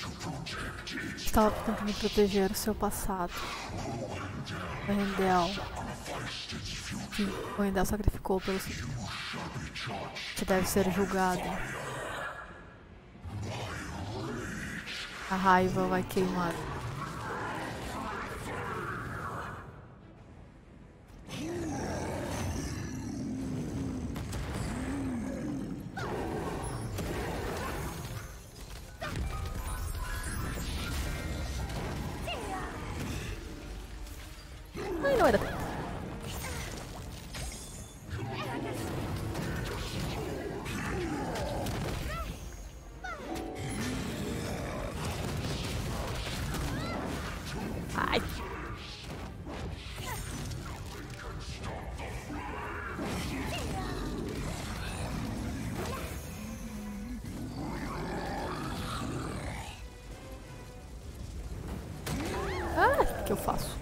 Estava tentando proteger o seu passado. Rendel. Que o Rendel sacrificou pelo seu. Você deve ser julgado. A raiva vai queimar. Ai, não era. Ai. Ah, o que eu faço?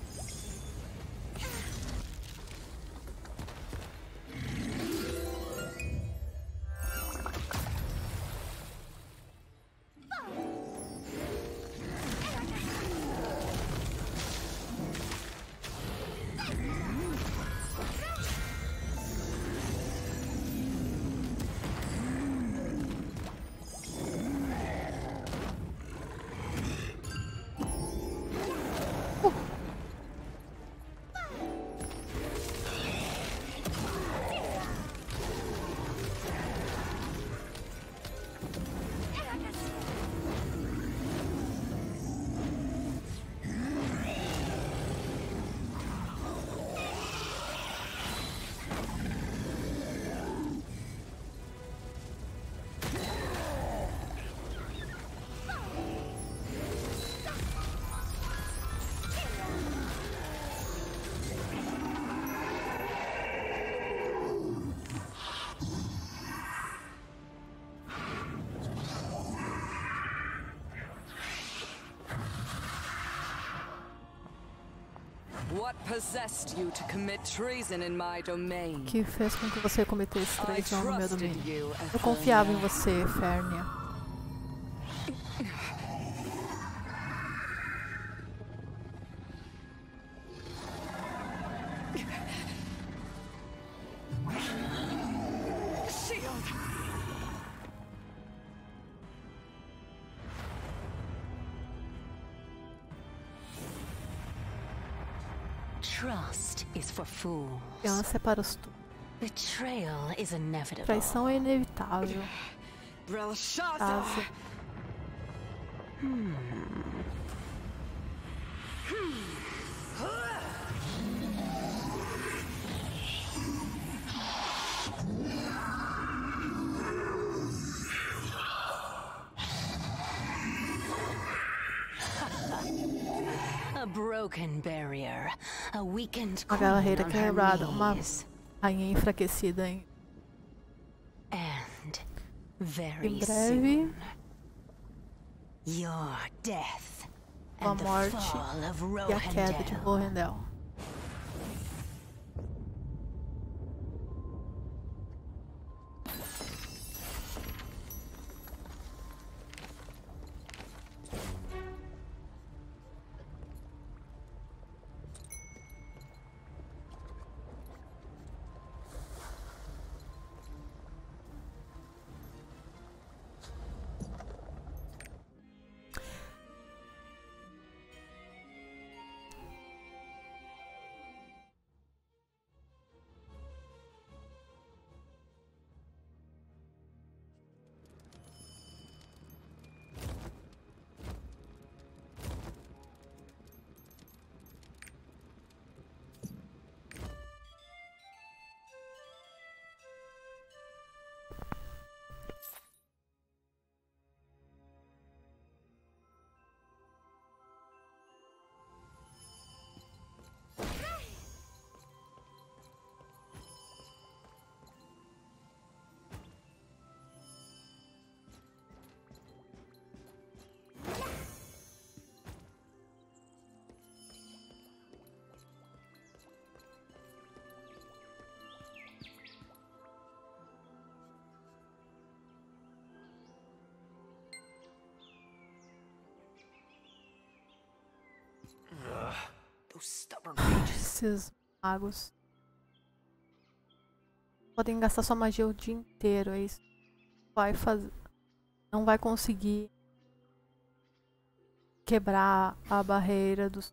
What possessed you to commit treason in my domain? Que fez com que você cometesse traição no meu domínio? Eu confiava em você, Fernia. Trust is for fools. Confiança é para os Betrayal is inevitable. Traição é inevitável. Caso A broken barrier, a weakened uma queen barreira on her quebrada, uma knees. rainha enfraquecida em And very breve, soon, your death a and the morte fall of e a queda de Rohandel. Rohandel. Those stubborn mages. Esses magos podem gastar sua magia o dia inteiro. É isso. Vai fazer. Não vai conseguir quebrar a barreira dos.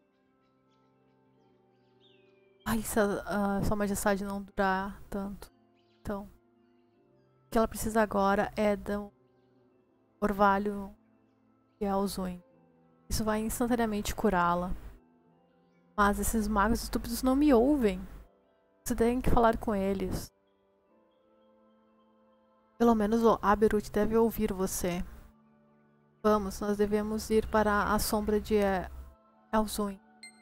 Ai, se a sua majestade não durar tanto. Então, o que ela precisa agora é do orvalho de Elzuin. Isso vai instantaneamente curá-la. Mas esses magos estúpidos não me ouvem. Você tem que falar com eles. Pelo menos o Aberut deve ouvir você. Vamos, nós devemos ir para a sombra de Elzuin.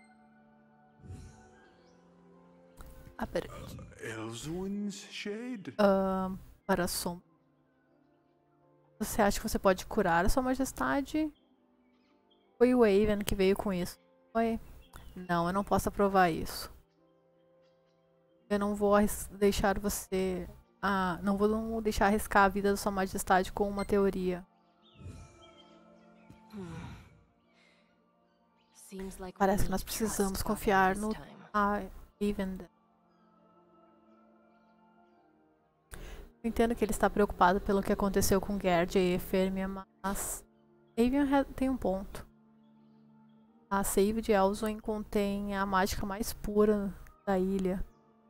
Aberut. Elzuin's shade? Para a sombra. Você acha que você pode curar a sua majestade? Foi o Aven que veio com isso. Foi? Não, eu não posso aprovar isso. Eu não vou deixar você... não vou deixar arriscar a vida da sua majestade com uma teoria. Parece que nós precisamos confiar no Aven. Eu entendo que ele está preocupado pelo que aconteceu com Gerdia e Ephemia, mas Aven tem um ponto. A seiva de Elzuin contém a mágica mais pura da ilha.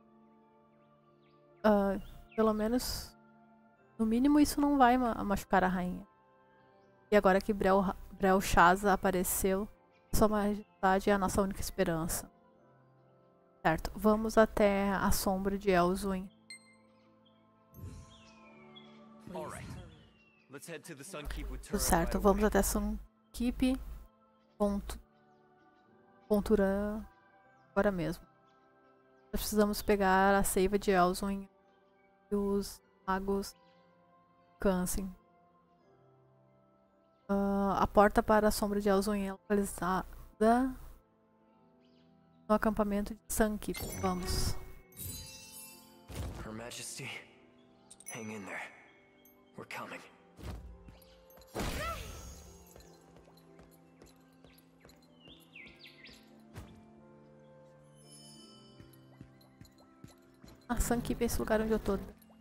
Pelo menos, no mínimo, isso não vai machucar a rainha. E agora que Belshazzar apareceu, sua majestade é a nossa única esperança. Certo, vamos até a sombra de Elzuin. Tudo certo, vamos até Sunkeep. Pontura agora mesmo. Nós precisamos pegar a seiva de Elzuin e os magos cansem. A porta para a sombra de Elzuin é localizada no acampamento de Sunkeep. Vamos. Her Majesty, hang in there. We're coming. Sunkeep é esse lugar onde eu tô.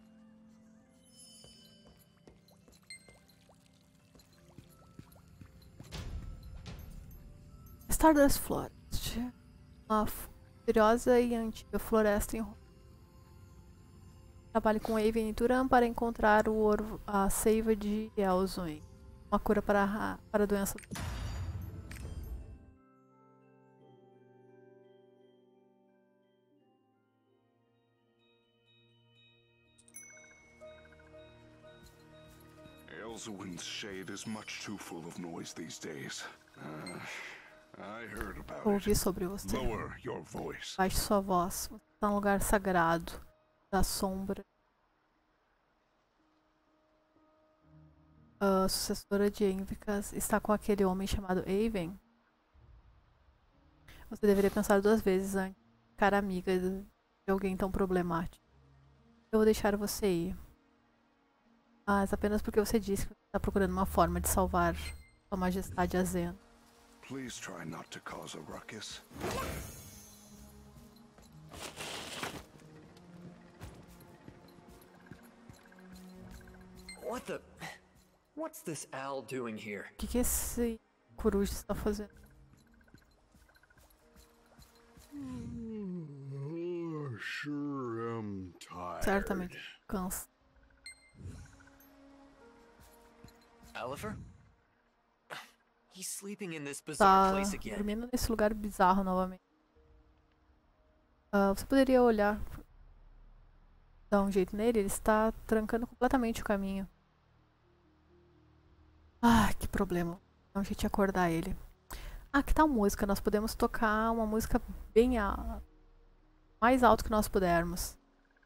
Stardust Forest. Uma furiosa e antiga floresta em trabalhe com Aven e Turan para encontrar a seiva de Elzuin. Uma cura para a doença. Elzuin's shade is much too full of noise these days. I heard about Ouvi it. sobre você. Lower your voice. Baixe sua voz. Você está num lugar sagrado da sombra. A sucessora de Envicas está com aquele homem chamado Aven. Você deveria pensar 2 vezes antes de ficar amiga de alguém tão problemático. Eu vou deixar você ir. Mas apenas porque você disse que está procurando uma forma de salvar Sua Majestade Azena. Please try not to cause a ruckus. What's this owl doing here? O que esse coruja está fazendo? Sure am tired. Certamente cansa. Oliver? He's sleeping in this bizarre Tá place again. dormindo nesse lugar bizarro novamente. Você poderia olhar, dar um jeito nele? Ele está trancando completamente o caminho. Ah, que problema. Dá um jeito de acordar ele. Ah, que tal música? Nós podemos tocar uma música bem mais alto que nós pudermos.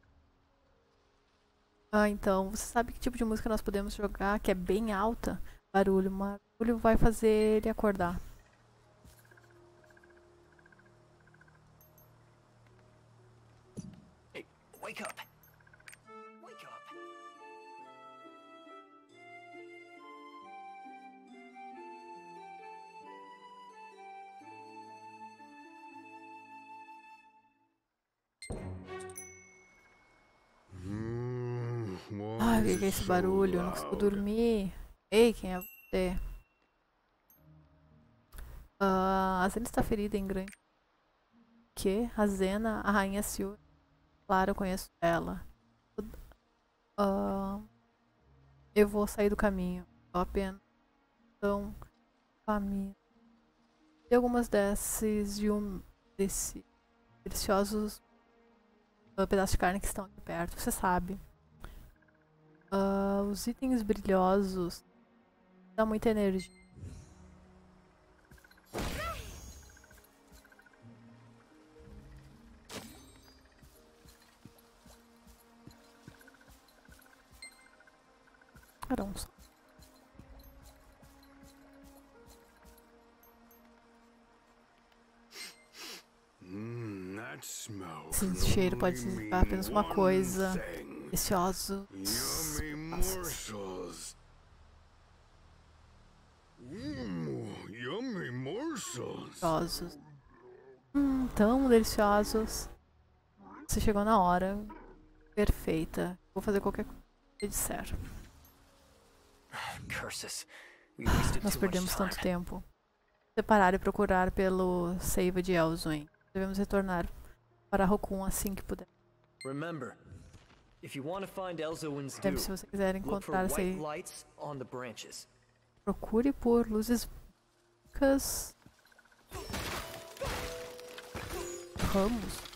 Então, você sabe que tipo de música nós podemos jogar que é bem alta? Barulho. Barulho vai fazer ele acordar. Hey, wake up. Wake up. Ah, o que é esse barulho? Eu não consigo dormir. Ei, quem é você? A Zena está ferida em grande. Que? A Zena, a rainha Silva. Claro, eu conheço ela. Eu vou sair do caminho. Só apenas tão família. E algumas desses deliciosos pedaços de carne que estão aqui perto. Você sabe. Os itens brilhosos dão muita energia. Caramba. Esse cheiro pode significar apenas uma coisa. Deliciosos. Deliciosos. Tão deliciosos. Você chegou na hora. Perfeita. Vou fazer qualquer coisa que disser. Nós perdemos tanto tempo. Separar e procurar pelo seiva de Elzwyn. Devemos retornar para Rokun assim que puder. Deve, se você quiser encontrar esse... Procure por luzes brancas. Ramos.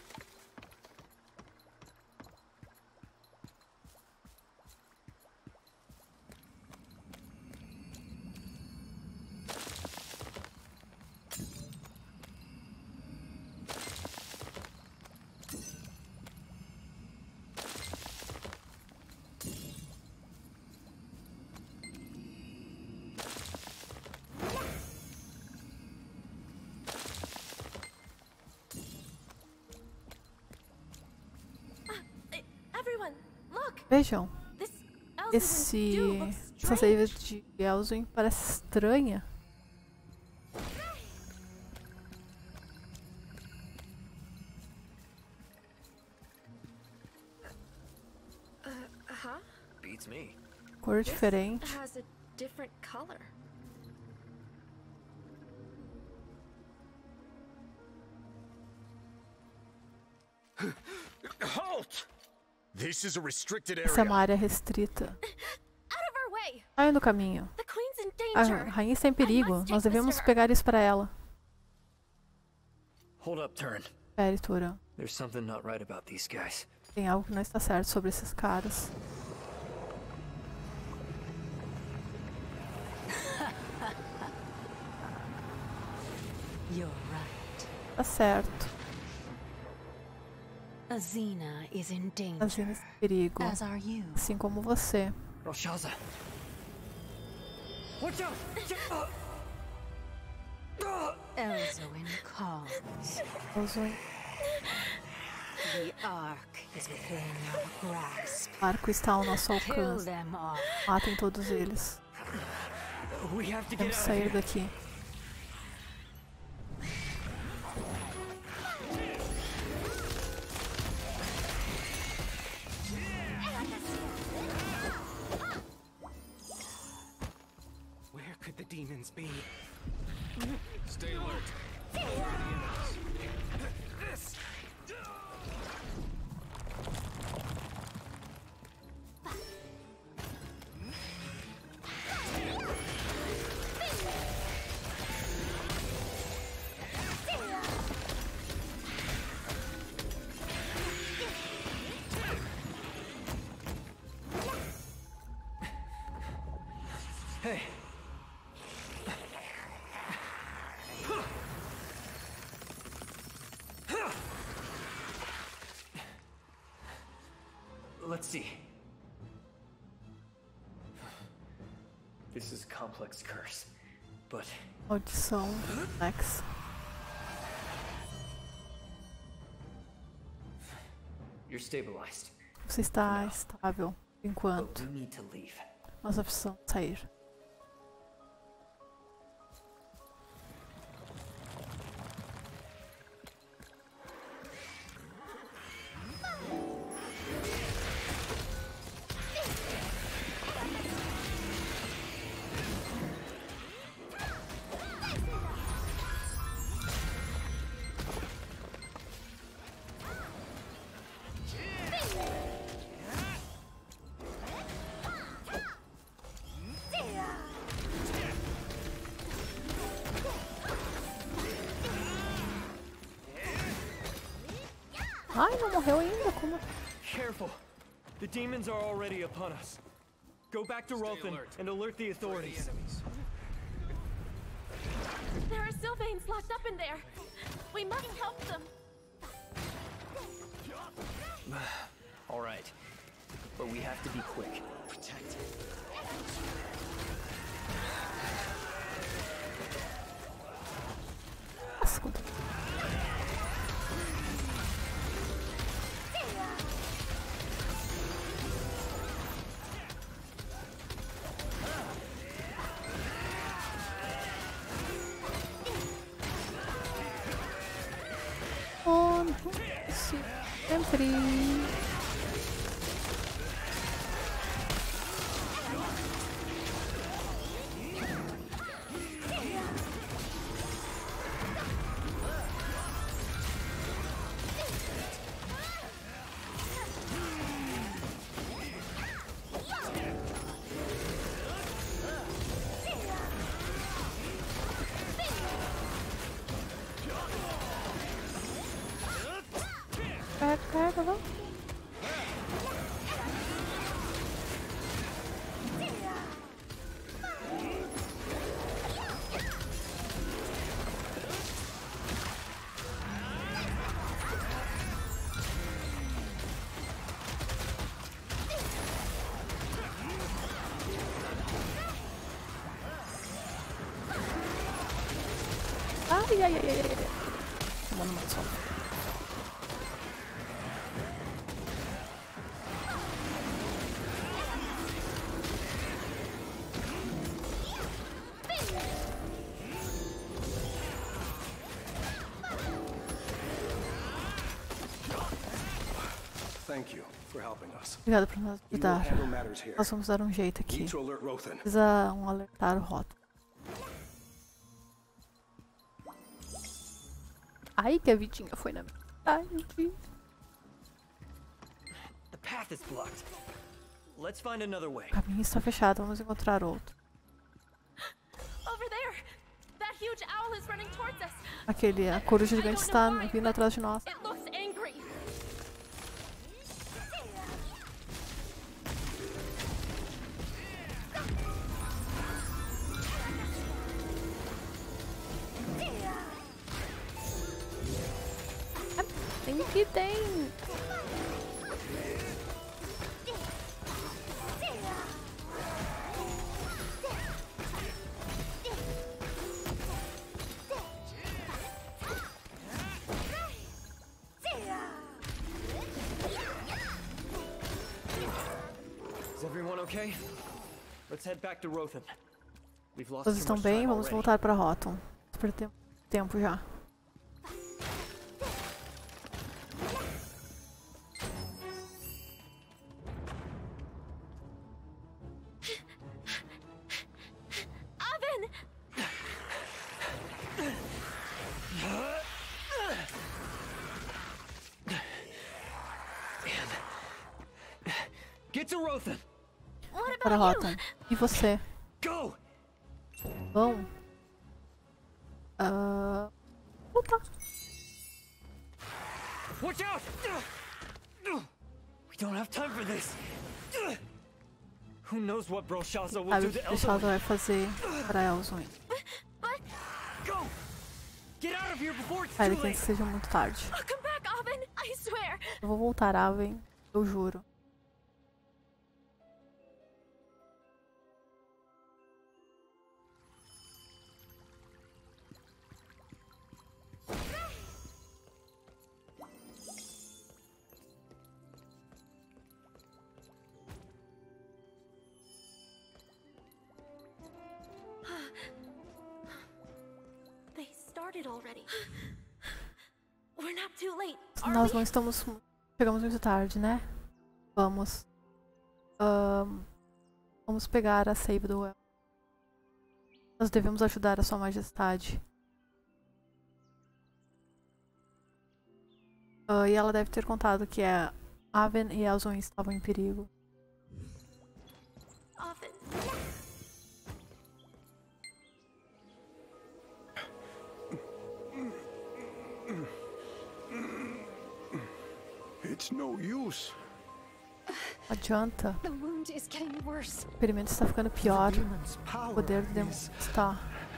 Vejam, essa seiva de Elzwyn parece estranha. Cor diferente. Halt! Essa é uma área restrita. Saia do caminho. A rainha está em perigo. Nós devemos pegar isso para ela. Espere, Turan. Tem algo que não está certo sobre esses caras. Tá certo. A Zena is in danger. A Zena está em perigo. As are you. Assim como você. Roshaza. Watch out! Elzwyn calls. Elzwyn. The Ark is within our grasp. O arco está ao nosso Kill alcance. them all. Matem todos eles. Vamos sair daqui. Where could the demons be? Stay alert. Where are the enemies? This. Hey. Let's see. This is a complex curse, but Maldição complexa. you're stabilized. Você está estável por But enquanto. we need to leave. Nós precisamos sair. Ai, não morreu ainda. Como? Careful. The demons are already upon us. Go back to Rothan and alert the authorities. There are Sylvains locked up in there. We must help them. All right. But we have to be quick. Protect. Escuta. Sempre. Carga, vamos. Ai, ai, ai, ai, ai. Tomando uma só. Thank you for helping us. Obrigada por nos We will ajudar. handle matters here. Nós vamos dar um jeito aqui. Need to alert Rothan. Precisa alertar o rótulo. Ai, que a Vitinha foi na metade. The path is blocked. Let's find another way. O caminho está fechado, vamos encontrar outro. Over there. That huge owl is running towards us. A coruja gigante está vindo atrás de nós. It looks angry. Tem que tem. Is everyone okay? Let's head back to Rothan. We've lost Todos too estão much bem, time vamos already. voltar para Rotom. Perdemos tempo já. Oven! Get to Rothan. What Para about Rotom. E você? Go. Bom. Voltar. Watch out! We don't have time for this. Who knows what Broshaza will Sabe do o que to o Fechado Elzovin? vai fazer para Elzwin? Go! Get out of here before it's Sai too daqui late. antes que seja muito tarde. you? Come back, Oven! I swear! Eu vou voltar, Aven. Eu juro. They started already. We're not too late, Nós não estamos... Chegamos muito tarde, né? Vamos. Vamos pegar a save do El. Nós devemos ajudar a Sua Majestade. E ela deve ter contado que a Aven e Elzwin estavam em perigo. Oven. It's no use. Não adianta. The wound is getting worse. O experimento está ficando pior. Demon's O power poder do demônio is está.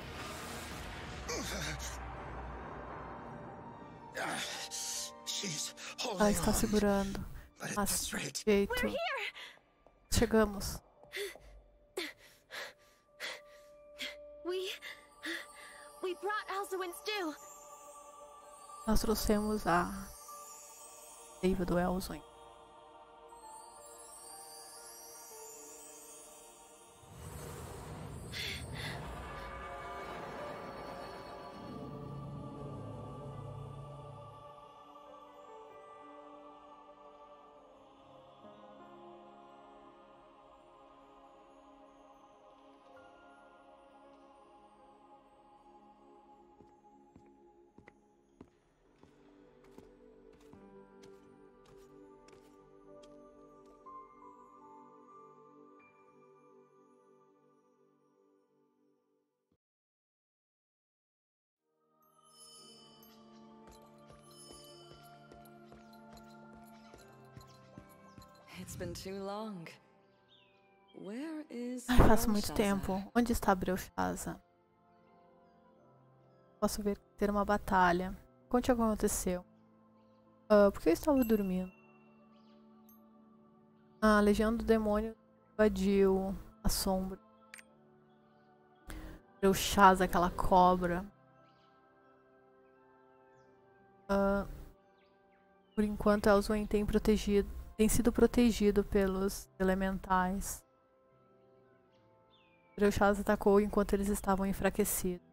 She's Ela holding está on. segurando. But at Mas this rate, jeito. Chegamos. We brought Alzuin's due. Nós trouxemos a seiva do Elzuin. It's been too long. Where is Ai, faz muito Belshazzar? tempo. Onde está Belshazzar? Posso ver ter uma batalha. Conte o que aconteceu. Por que eu estava dormindo? A legião do demônio invadiu a sombra. Belshazzar, aquela cobra. Por enquanto, Elzuin tem sido protegido pelos elementais. Belshazzar atacou enquanto eles estavam enfraquecidos.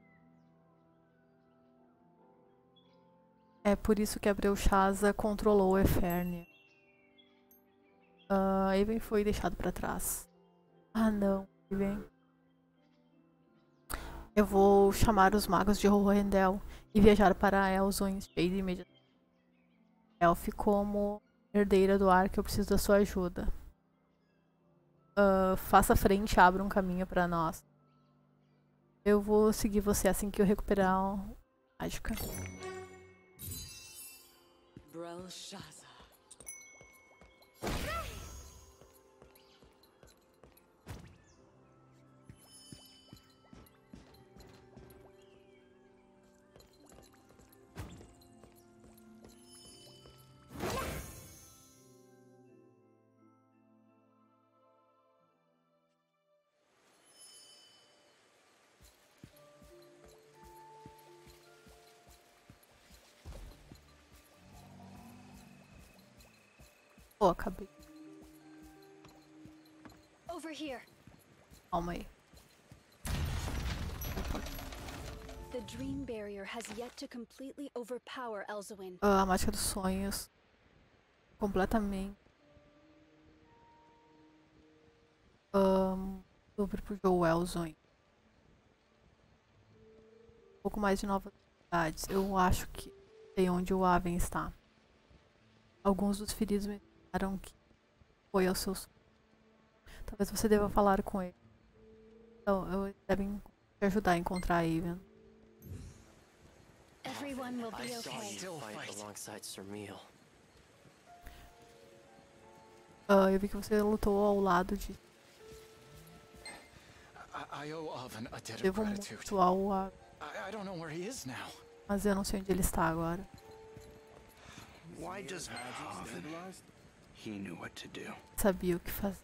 É por isso que a Belshazzar controlou Efernia. Haven foi deixado para trás. Ah não, Haven. Eu vou chamar os magos de Horrendel e viajar para Elzuin Shade imediatamente. Elf, como herdeira do Ark, eu preciso da sua ajuda. Faça frente, abra um caminho para nós. Eu vou seguir você assim que eu recuperar a mágica. Belshazzar. Pô, acabei. Over here. Calma aí. The dream barrier has yet to completely overpower Elzuin. A mágica dos sonhos. Completamente. Sobre pro jogo Elzuin. Um pouco mais de novas novidades. Eu acho que sei onde o Haven está. Alguns dos feridos me disseram que foi ao seu sonho. Talvez você deva falar com ele. Então, devem te ajudar a encontrar a Haven. Everyone will be okay. still fight alongside Sir Meal. Eu vi que você lutou ao lado de... I owe Oven a debt of Devo gratitude. muito ao Haven. I don't know where he is now. Mas eu não sei onde ele está agora. Why does He knew what to do. Sabia o que fazer.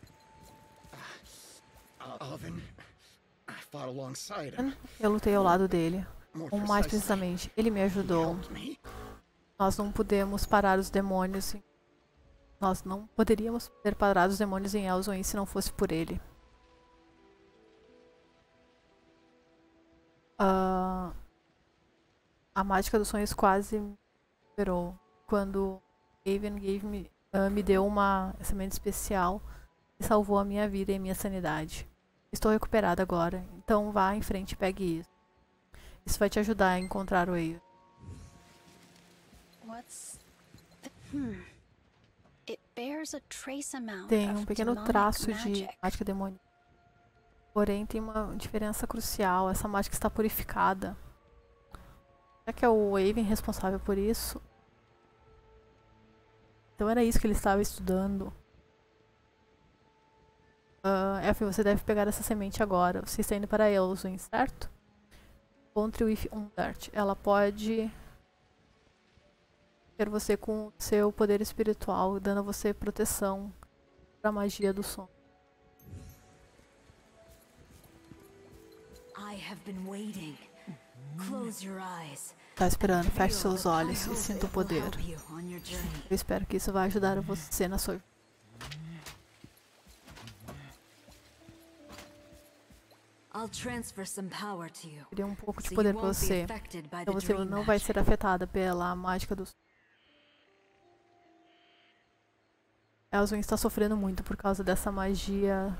Oven, I fought alongside him. Eu lutei ao lado dele. More Ou mais precisely, precisamente, ele me he ajudou. helped me. Nós não podemos parar os demônios. Nós não poderíamos ter parado os demônios em Elzuin se não fosse por ele. A mágica dos sonhos quase me liberou. Quando Haven me deu uma semente especial e salvou a minha vida e a minha sanidade. Estou recuperada agora, então vá em frente e pegue isso. Isso vai te ajudar a encontrar o Haven. What's... It bears a trace amount Tem of um pequeno demonic traço de magic. mágica demoníaca. Porém, tem uma diferença crucial. Essa mágica está purificada. Será que é o Haven responsável por isso? Então era isso que ele estava estudando. F, você deve pegar essa semente agora. Você está indo para Elwyn, certo? Encontre o If Undart. Ela pode ter você com o seu poder espiritual, dando a você proteção para a magia do som. Tá esperando, feche seus olhos e sinta o poder. Eu espero que isso vai ajudar você na sua vida. Queria um pouco de poder para você, então você não vai ser afetada pela mágica do som. Elwyn está sofrendo muito por causa dessa magia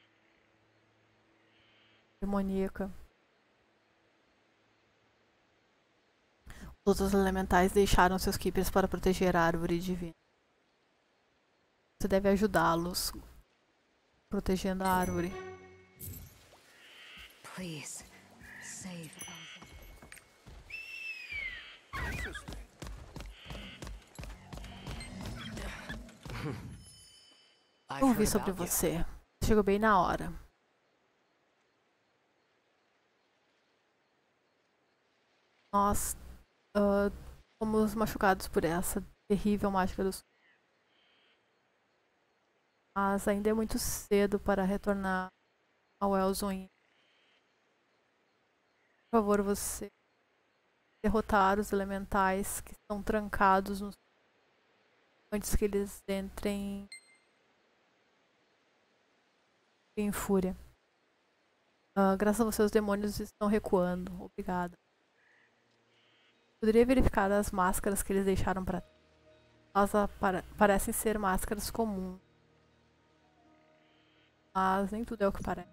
demoníaca. Os outros elementais deixaram seus keepers para proteger a árvore divina. Você deve ajudá-los protegendo a árvore. Please, save Eu ouvi sobre você. Chegou bem na hora. Nós fomos machucados por essa terrível mágica do som. Mas ainda é muito cedo para retornar ao Elwyn. Por favor, você derrotar os elementais que estão trancados antes que eles entrem em fúria. Graças a você, os demônios estão recuando. Obrigada. Poderia verificar as máscaras que eles deixaram para trás. Elas parecem ser máscaras comuns. Mas nem tudo é o que parece.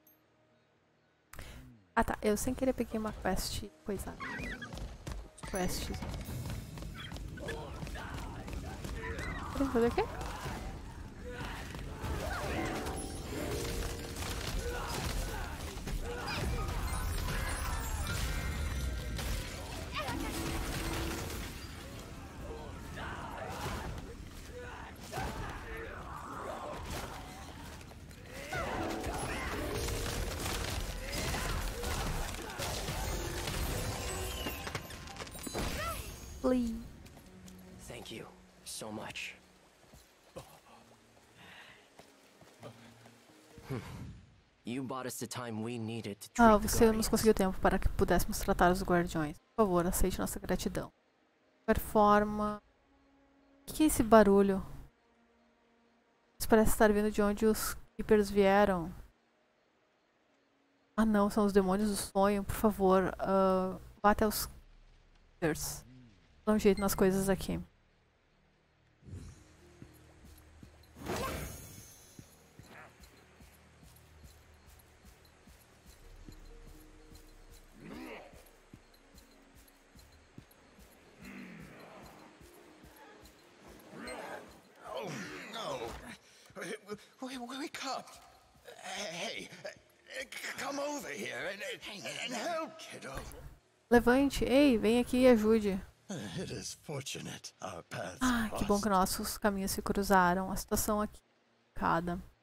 Ah tá, eu sem querer peguei uma quest coisada. Quest. Querem fazer o quê? Thank you so much. You bought us the time we needed to treat the você nos conseguiu tempo para que pudéssemos tratar os guardiões. Por favor, aceite nossa gratidão. Performa. O que é esse barulho? Isso parece estar vindo de onde os Keepers vieram. Ah não, são os demônios do sonho. Por favor, vá até os Keepers. Dá um jeito nas coisas aqui. Oh, no. Wake up. Hey, come over here and help, kiddo. Levante. Ei, vem aqui e ajude. It is fortunate our paths Que bom que nossos caminhos se cruzaram. A situação aqui é complicada.